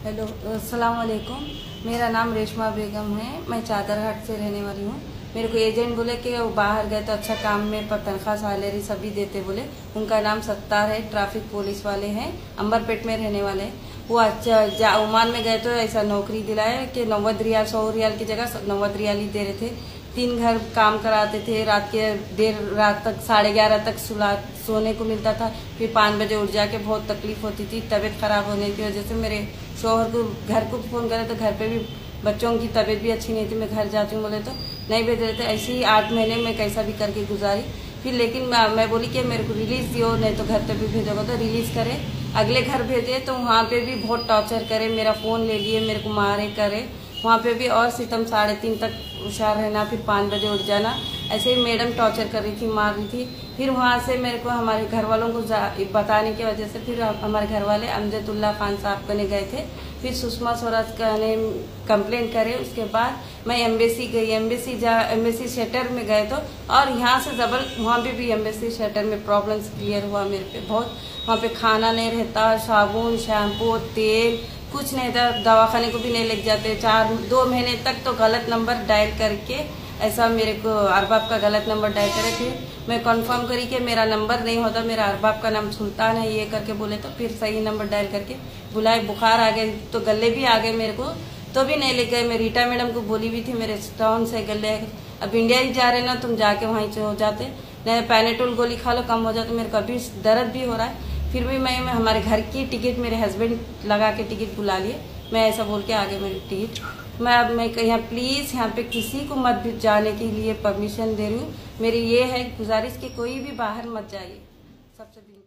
Hello, अस्सलाम वालेकुम। मेरा नाम रेशमा बेगम है। मैं चादरहाट से रहने वाली हूँ। मेरे को एजेंट बोले कि वो बाहर गए तो अच्छा काम में तनख्वाह सैलरी सभी देते बोले। उनका नाम सत्तार है, ट्रैफिक पुलिस वाले हैं, अंबरपेट में रहने वाले हैं। वो अच्छा ओमान में गए तो ऐसा नौकरी दिलाए कि 90 रियाल 100 रियाल की जगह 90 रियाल ही दे रहे थे। 3 घर काम कराते थे। रात के देर रात तक 11:30 तक सोने को मिलता था। फिर 5 बजे उठ जाके बहुत तकलीफ होती थी। तबीयत खराब होने की वजह से मेरे शोहर को घर को फोन करे तो घर पे भी बच्चों की तबीयत भी अच्छी नहीं थी। मैं घर जाती हूँ बोले तो नहीं भेज रहे थे। ऐसे ही 8 महीने में कैसा भी करके गुजारी। फिर लेकिन मैं बोली कि मेरे को रिलीज दियो, नहीं तो घर पे भी भेजोगे तो रिलीज करे। अगले घर भेजे तो वहाँ पे भी बहुत टॉर्चर करे। मेरा फोन ले लिए, मेरे को मारे करे। वहाँ पे भी और सितम 3:30 तक होशियार रहना, फिर 5 बजे उठ जाना। ऐसे ही मैडम टॉर्चर कर रही थी, मार रही थी। फिर वहाँ से मेरे को हमारे घर वालों को बताने की वजह से फिर हमारे घर वाले अमजदुल्ला खान साहब को गए थे। फिर सुषमा स्वराज का ने कंप्लेंट करे। उसके बाद मैं एम्बेसी गई। एम्बेसी शेटर में गए तो और यहाँ से वहाँ पे भी एम्बेसी शेटर में प्रॉब्लम्स क्लियर हुआ मेरे पे बहुत। वहाँ पे खाना नहीं रहता, साबुन, शैम्पू, तेल कुछ नहीं था। दवाखाने को भी नहीं लेके जाते। 2 महीने तक तो गलत नंबर डायल करके ऐसा मेरे को अरबाब का गलत नंबर डायल करे। फिर मैं कंफर्म करी कि मेरा नंबर नहीं होता, मेरा अरबाब का नाम सुल्तान है ये करके बोले तो फिर सही नंबर डायल करके बुलाए। बुखार आ गए तो गले भी आ गए मेरे को, तो भी नहीं ले गए। मैं रीटा मैडम को बोली भी थी मेरे टाउन से गले अब इंडिया ही जा रहे ना, तुम जाके वहीं से हो जाते, नहीं पैनेटोल गोली खा लो कम हो जाते। मेरे को अभी दर्द भी हो रहा है। फिर भी मैं हमारे घर की टिकट मेरे हस्बैंड लगा के टिकट बुला लिए। मैं ऐसा बोल के आगे मेरी टिकट मैं यहाँ प्लीज यहाँ पे किसी को मत जाने के लिए परमिशन दे रही हूँ। मेरी ये है गुजारिश कि कोई भी बाहर मत जाइए। सबसे